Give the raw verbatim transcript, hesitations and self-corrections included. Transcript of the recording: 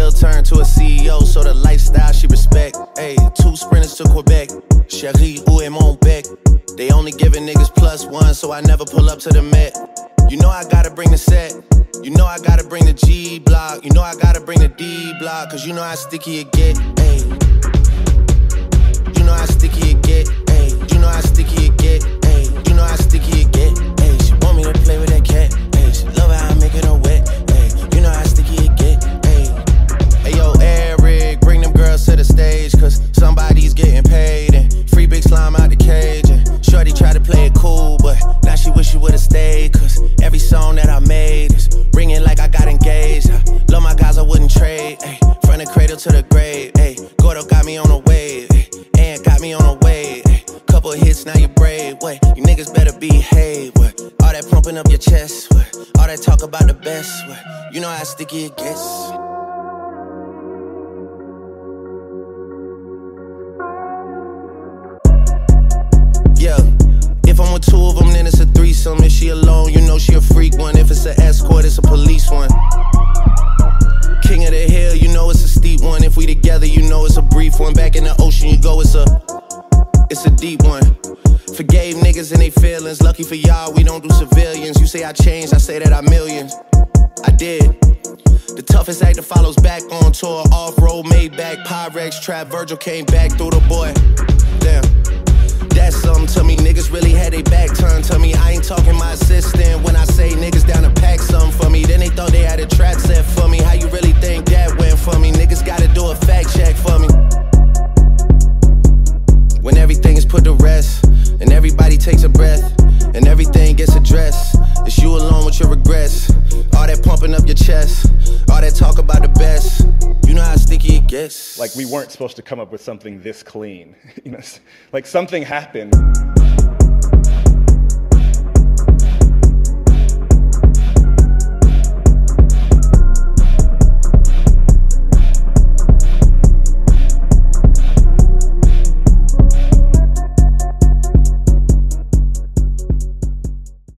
still turned to a C E O, so the lifestyle she respect. Ayy, two sprinters to Quebec. Chérie, où est mon bec? They only giving niggas plus one, so I never pull up to the Met. You know I gotta bring the set. You know I gotta bring the G block. You know I gotta bring the D block, cause you know how sticky it get. Ayy. You know how sticky it get. Ayy. You know how sticky it get. Ayy. You know how sticky it get. Ayy. She want me to play with that cat. Ayy. She love how I'm making her wet. Ayy. You know how sticky it get. Ayy. Hey yo, Eric, bring them girls to the stage, cause somebody's getting paid. And free big slime out the cage. And shorty tried to play it cool, but now she wish she would've stayed, cause every song that I made is ringing like I got engaged. I love my guys, I wouldn't trade. Ay, from the cradle to the grave. Ay, Gordo got me on a wave. Ay, and got me on a wave. Ay, couple hits, now you brave. Wait, you niggas better behave. What? All that pumping up your chest. What? All that talk about the best. What? You know how sticky it gets. Yeah. If I'm with two of them, then it's a threesome. If she alone, you know she a freak one. If it's an escort, it's a police one. King of the hill, you know it's a steep one. If we together, you know it's a brief one. Back in the ocean, you go, it's a, it's a deep one. Forgave niggas and they feelings. Lucky for y'all, we don't do civilians. You say I changed, I say that I millions. I did. The toughest actor follows back on tour. Off-road, Maybach, Pyrex, Trap. Virgil came back through the boy. Damn. That's something to me, niggas really had they back turned to me. I ain't talking my assistant when I say niggas down to pack something for me. Then they thought they had a trap set for me. How you really think that went for me? Niggas gotta do a fact check for me. When everything is put to rest, and everybody takes a breath, and everything gets addressed, it's you alone with your regrets. All that pumping up your chest, all that talk about the best. You know how sticky it gets. Like, we weren't supposed to come up with something this clean. You know, like something happened.